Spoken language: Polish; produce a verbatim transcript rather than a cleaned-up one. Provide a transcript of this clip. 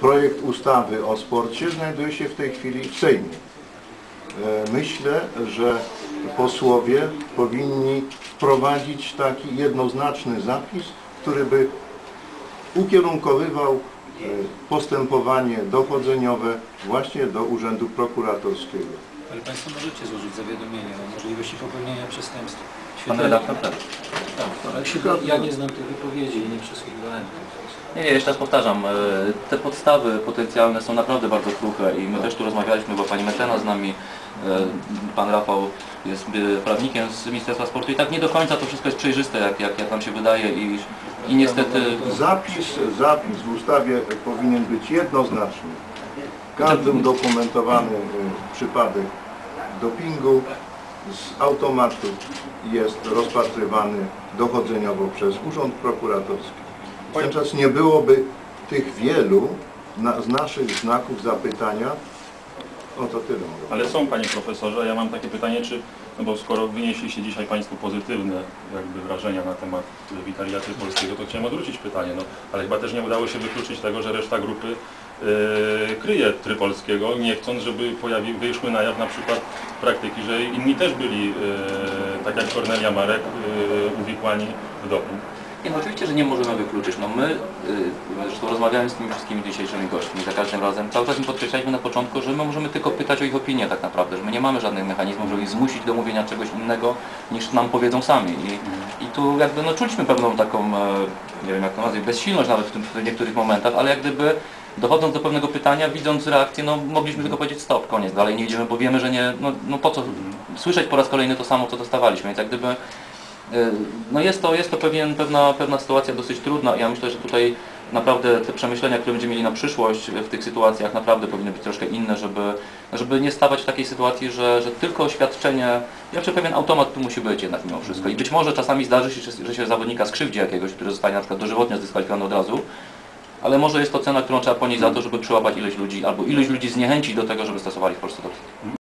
projekt ustawy o sporcie znajduje się w tej chwili w Sejmie. Myślę, że posłowie powinni wprowadzić taki jednoznaczny zapis, który by ukierunkowywał postępowanie dochodzeniowe właśnie do Urzędu Prokuratorskiego. Ale Państwo możecie złożyć zawiadomienie o możliwości popełnienia przestępstwa. Pan redaktor też. Tak, ale chyba ja nie znam tych wypowiedzi i nie przesłuchiwałem. Nie, nie, jeszcze raz powtarzam, te podstawy potencjalne są naprawdę bardzo kruche i my też tu rozmawialiśmy, bo pani mecenas z nami, pan Rafał jest prawnikiem z Ministerstwa Sportu i tak nie do końca to wszystko jest przejrzyste, jak, jak, jak nam się wydaje i, i niestety... Zapis, zapis w ustawie powinien być jednoznaczny. Każdy udokumentowany przypadek dopingu z automatu jest rozpatrywany dochodzeniowo przez Urząd Prokuratorski. W ten czas nie byłoby tych wielu na, z naszych znaków zapytania. O to tyle. Ale są, panie profesorze, ja mam takie pytanie, czy, no bo skoro wynieśliście dzisiaj państwo pozytywne jakby wrażenia na temat wikariatu polskiego, to chciałem odwrócić pytanie, no, ale chyba też nie udało się wykluczyć tego, że reszta grupy yy, kryje Trypolskiego, nie chcąc, żeby pojawi, wyszły na jaw na przykład praktyki, że inni też byli, yy, tak jak Kornelia Marek, yy, uwikłani w doping. Nie, no oczywiście, że nie możemy wykluczyć. No my, yy, zresztą rozmawiałem z tymi wszystkimi dzisiejszymi gośćmi, za każdym razem, cały czas im podkreślaliśmy na początku, że my możemy tylko pytać o ich opinię tak naprawdę, że my nie mamy żadnych mechanizmów, żeby ich zmusić do mówienia czegoś innego, niż nam powiedzą sami. I, i tu jakby no czuliśmy pewną taką, e, nie wiem jak to nazwać, bezsilność nawet w, tym, w niektórych momentach, ale jak gdyby dochodząc do pewnego pytania, widząc reakcję, no mogliśmy tylko powiedzieć stop, koniec, dalej nie idziemy, bo wiemy, że nie, no, no po co słyszeć po raz kolejny to samo, co dostawaliśmy, więc jak gdyby no jest to, jest to pewien, pewna, pewna sytuacja dosyć trudna i ja myślę, że tutaj naprawdę te przemyślenia, które będziemy mieli na przyszłość w tych sytuacjach naprawdę powinny być troszkę inne, żeby, żeby nie stawać w takiej sytuacji, że, że tylko oświadczenie, znaczy pewien automat tu musi być jednak mimo wszystko i być może czasami zdarzy się, że się zawodnika skrzywdzi jakiegoś, który zostanie na przykład dożywotnio zdyskwalifikowany od razu, ale może jest to cena, którą trzeba ponieść za to, żeby przyłapać ilość ludzi albo ilość ludzi zniechęcić do tego, żeby stosowali w Polsce doping.